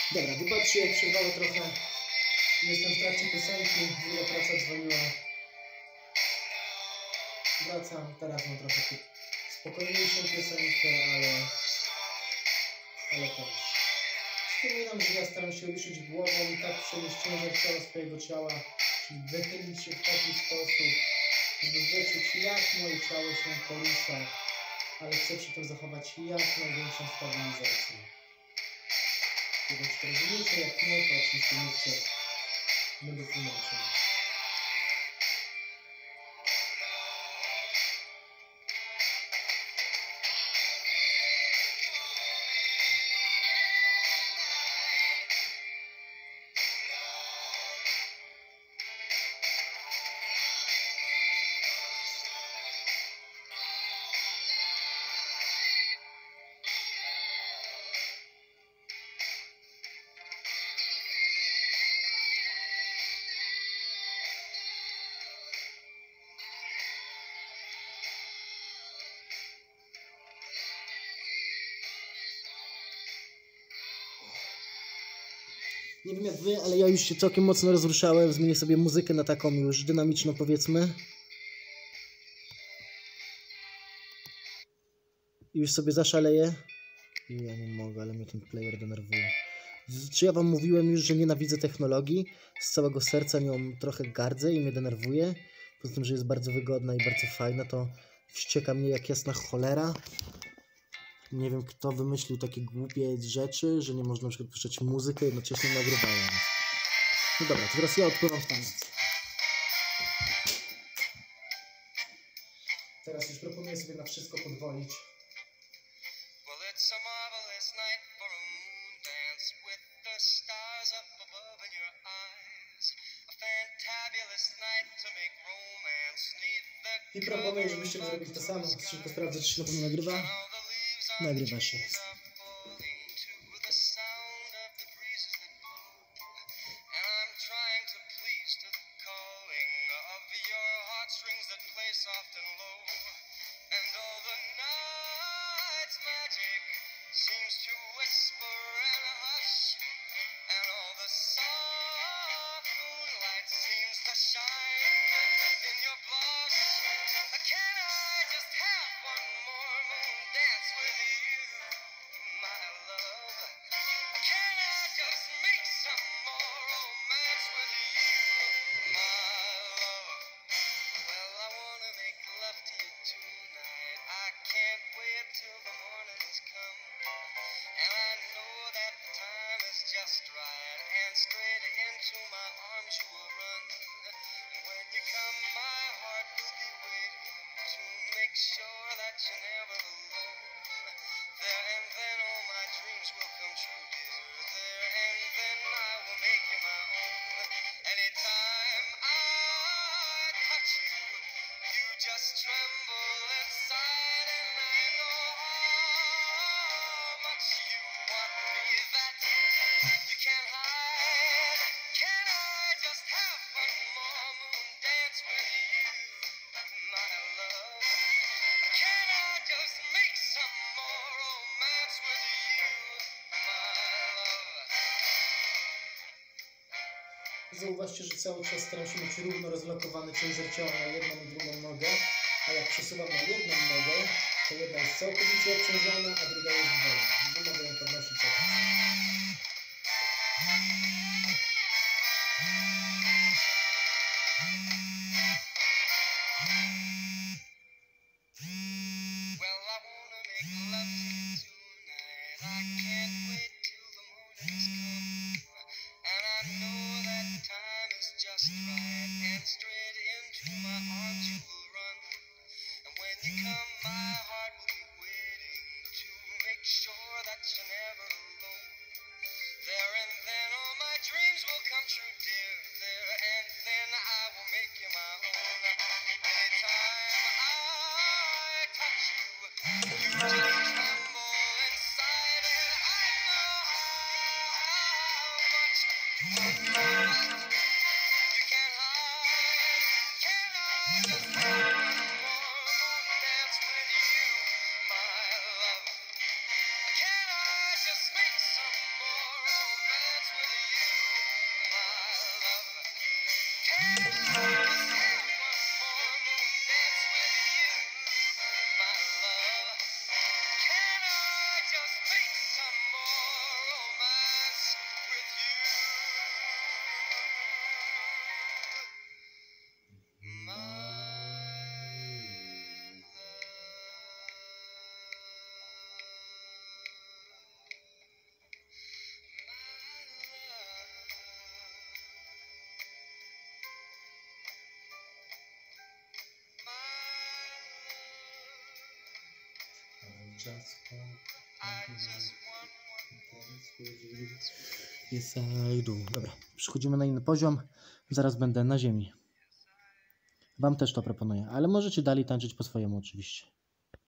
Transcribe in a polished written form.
Dobra, wybaczcie, jak przerwało trochę. Jestem w trakcie piosenki, druga praca dzwoniła. Wracam, teraz mam trochę spokojniejszą piosenkę, ale też. Wspominam, że ja staram się ruszyć głową i tak przenieść ciężar całego swojego ciała, czyli wychylić się w taki sposób, żeby wyczuć, jak moje ciało się porusza, ale chcę przy tym zachować jak największą stabilizację. Nie wiem, czy to rozumiecie, jak nie, to oczywiście mówcie, będę tłumaczył. Nie wiem jak wy, ale ja już się całkiem mocno rozruszałem. Zmienię sobie muzykę na taką już dynamiczną, powiedzmy. I już sobie zaszaleję. I ja nie mogę, ale mnie ten player denerwuje. Czy ja wam mówiłem już, że nienawidzę technologii? Z całego serca nią trochę gardzę i mnie denerwuje. Poza tym, że jest bardzo wygodna i bardzo fajna, to wścieka mnie jak jasna cholera. Nie wiem, kto wymyślił takie głupie rzeczy, że nie można na przykład puszczać muzykę jednocześnie nagrywając. No dobra, to teraz ja odpływam w taniec. Teraz już proponuję sobie na wszystko podwolić. I proponuję, żebyście zrobili to samo. Szybko sprawdzę, czy się na pewno nagrywa. Nagrywa się. Zauważcie, że cały czas staram się mieć równo rozlokowany ciężar ciała na jedną i drugą nogę, a jak przesuwam na jedną nogę, to jedna jest całkowicie obciążona, a druga jest wolna. Nie mogę ją podnosić jak chcę. Yes, I do. Dobra, przechodzimy na inny poziom. Zaraz będę na ziemi. Wam też to proponuję, ale możecie dalej tańczyć po swojemu oczywiście.